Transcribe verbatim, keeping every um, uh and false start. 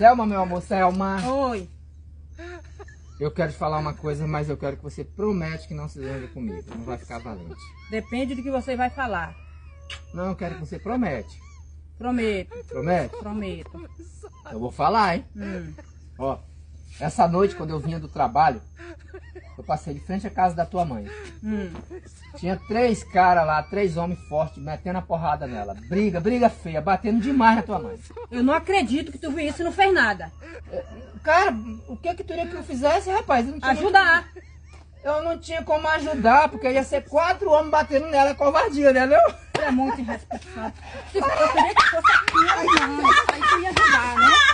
Selma, meu amor, Selma. Oi. Eu quero te falar uma coisa, mas eu quero que você promete que não se zangue comigo. Não vai ficar valente. Depende do que você vai falar. Não, eu quero que você promete. Prometo. Promete? Prometo. Eu vou falar, hein? Hum. Ó, essa noite, quando eu vinha do trabalho, eu passei de frente à casa da tua mãe. Hum. Tinha três caras lá, três homens fortes, metendo a porrada nela. Briga, briga feia, batendo demais na tua mãe. Eu não acredito que tu viu isso e não fez nada. Cara, o que que tu queria que eu fizesse, rapaz? Eu não tinha Ajudar. muito- Eu não tinha como ajudar, porque ia ser quatro homens batendo nela, é covardia, né, não? Tu é muito irresponsável. Eu queria que fosse aqui, aí tu ia ajudar, né?